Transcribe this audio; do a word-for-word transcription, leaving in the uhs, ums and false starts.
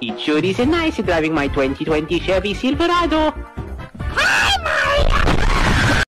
It sure is nice driving my twenty twenty Chevy Silverado. Hi!